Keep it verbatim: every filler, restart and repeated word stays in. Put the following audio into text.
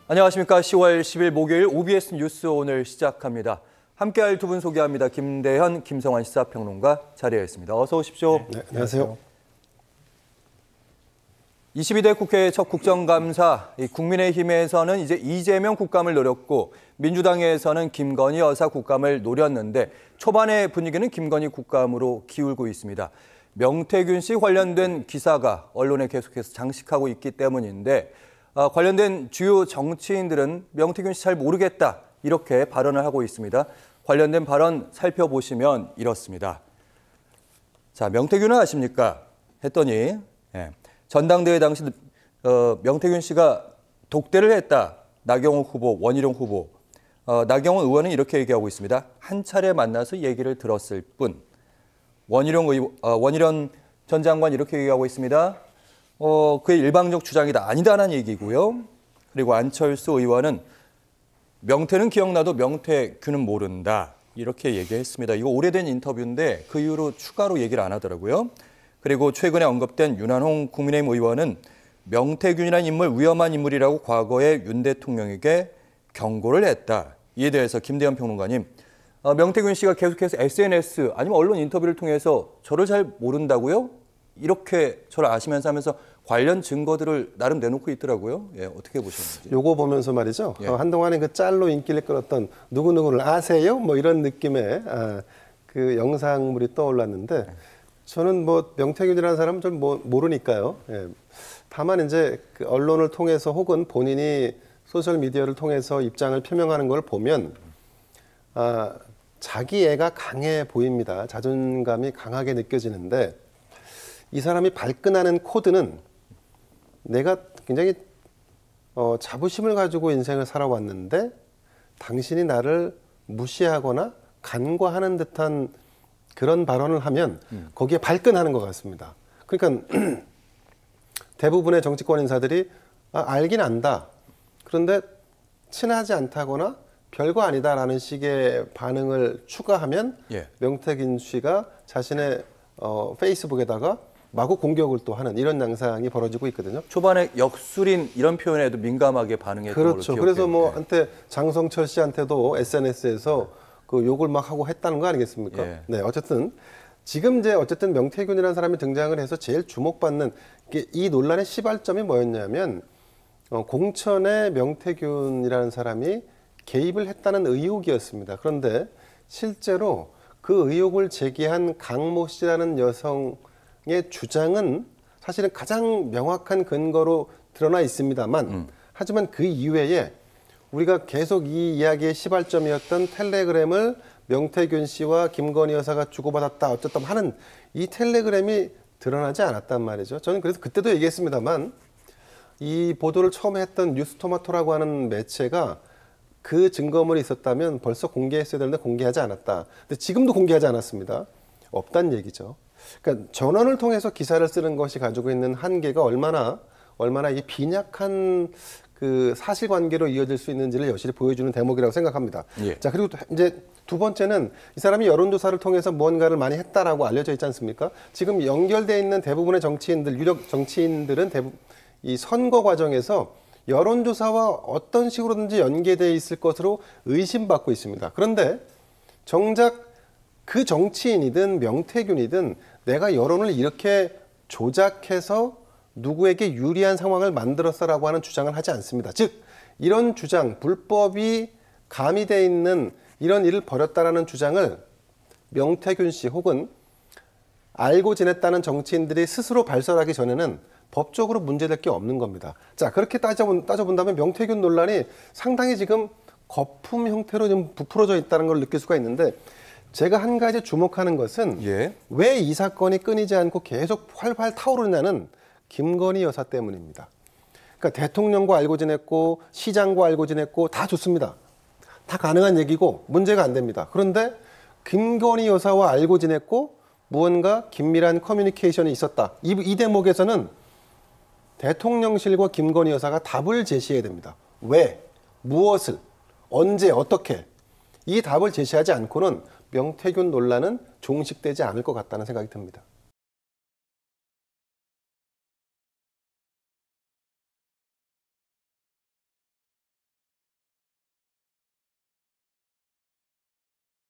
안녕하십니까. 시월 십일 목요일 오비에스 뉴스 오늘 시작합니다. 함께할 두 분 소개합니다. 김대현, 김성환 시사평론가 자리에 있습니다. 어서 오십시오. 네, 안녕하세요. 이십이 대 국회 첫 국정감사, 국민의힘에서는 이제 이재명 국감을 노렸고 민주당에서는 김건희 여사 국감을 노렸는데 초반의 분위기는 김건희 국감으로 기울고 있습니다. 명태균 씨 관련된 기사가 언론에 계속해서 장식하고 있기 때문인데 어, 관련된 주요 정치인들은 명태균 씨 잘 모르겠다 이렇게 발언을 하고 있습니다. 관련된 발언 살펴보시면 이렇습니다. 자, 명태균은 아십니까? 했더니 예, 전당대회 당시 어, 명태균 씨가 독대를 했다. 나경원 후보, 원희룡 후보. 어, 나경원 의원은 이렇게 얘기하고 있습니다. 한 차례 만나서 얘기를 들었을 뿐. 원희룡, 의, 어, 원희룡 전 장관 이렇게 얘기하고 있습니다. 어, 그의 일방적 주장이다. 아니다라는 얘기고요. 그리고 안철수 의원은 명태는 기억나도 명태균은 모른다. 이렇게 얘기했습니다. 이거 오래된 인터뷰인데 그 이후로 추가로 얘기를 안 하더라고요. 그리고 최근에 언급된 윤한홍 국민의힘 의원은 명태균이라는 인물 위험한 인물이라고 과거에 윤 대통령에게 경고를 했다. 이에 대해서 김대현 평론가님, 어, 명태균 씨가 계속해서 에스엔에스 아니면 언론 인터뷰를 통해서 저를 잘 모른다고요? 이렇게 저를 아시면서 하면서 관련 증거들을 나름 내놓고 있더라고요. 예, 어떻게 보셨는지. 요거 보면서 말이죠. 예. 어, 한동안에 그 짤로 인기를 끌었던 누구누구를 아세요? 뭐 이런 느낌의 아, 그 영상물이 떠올랐는데 저는 뭐 명태균이라는 사람은 좀 뭐, 모르니까요. 예. 다만 이제 그 언론을 통해서 혹은 본인이 소셜미디어를 통해서 입장을 표명하는 걸 보면 아, 자기 애가 강해 보입니다. 자존감이 강하게 느껴지는데 이 사람이 발끈하는 코드는 내가 굉장히 어, 자부심을 가지고 인생을 살아왔는데 당신이 나를 무시하거나 간과하는 듯한 그런 발언을 하면 음. 거기에 발끈하는 것 같습니다. 그러니까 대부분의 정치권 인사들이 아, 알긴 안다. 그런데 친하지 않다거나 별거 아니다라는 식의 반응을 추가하면 예. 명태균 씨가 자신의 어, 페이스북에다가 마구 공격을 또 하는 이런 양상이 벌어지고 있거든요. 초반에 역술인 이런 표현에도 민감하게 반응했던 그렇죠. 걸로 그래서 뭐 한때 장성철 씨한테도 에스엔에스에서 그 욕을 막 하고 했다는 거 아니겠습니까? 예. 네, 어쨌든 지금 이제 어쨌든 명태균이라는 사람이 등장을 해서 제일 주목받는 이 논란의 시발점이 뭐였냐면 어, 공천에 명태균이라는 사람이 개입을 했다는 의혹이었습니다. 그런데 실제로 그 의혹을 제기한 강모 씨라는 여성 의 주장은 사실은 가장 명확한 근거로 드러나 있습니다만 음. 하지만 그 이외에 우리가 계속 이 이야기의 시발점이었던 텔레그램을 명태균 씨와 김건희 여사가 주고받았다 어쨌든 하는 이 텔레그램이 드러나지 않았단 말이죠. 저는 그래서 그때도 얘기했습니다만 이 보도를 처음에 했던 뉴스토마토라고 하는 매체가 그 증거물이 있었다면 벌써 공개했어야 되는데 공개하지 않았다. 근데 지금도 공개하지 않았습니다. 없다는 얘기죠. 그러니까 전원을 통해서 기사를 쓰는 것이 가지고 있는 한계가 얼마나 얼마나 이 빈약한 그 사실관계로 이어질 수 있는지를 여실히 보여주는 대목이라고 생각합니다. 예. 자 그리고 이제 두 번째는 이 사람이 여론조사를 통해서 무언가를 많이 했다라고 알려져 있지 않습니까? 지금 연결돼 있는 대부분의 정치인들, 유력 정치인들은 대부분 이 선거 과정에서 여론조사와 어떤 식으로든지 연계돼 있을 것으로 의심받고 있습니다. 그런데 정작 그 정치인이든 명태균이든 내가 여론을 이렇게 조작해서 누구에게 유리한 상황을 만들었어라고 하는 주장을 하지 않습니다. 즉 이런 주장, 불법이 가미되어 있는 이런 일을 벌였다라는 주장을 명태균 씨 혹은 알고 지냈다는 정치인들이 스스로 발설하기 전에는 법적으로 문제될 게 없는 겁니다. 자 그렇게 따져본, 따져본다면 명태균 논란이 상당히 지금 거품 형태로 좀 부풀어져 있다는 걸 느낄 수가 있는데 제가 한 가지 주목하는 것은 예. 왜 이 사건이 끊이지 않고 계속 활활 타오르냐는 김건희 여사 때문입니다. 그러니까 대통령과 알고 지냈고 시장과 알고 지냈고 다 좋습니다. 다 가능한 얘기고 문제가 안 됩니다. 그런데 김건희 여사와 알고 지냈고 무언가 긴밀한 커뮤니케이션이 있었다. 이, 이 대목에서는 대통령실과 김건희 여사가 답을 제시해야 됩니다. 왜? 무엇을? 언제? 어떻게? 이 답을 제시하지 않고는 명태균 논란은 종식되지 않을 것 같다는 생각이 듭니다.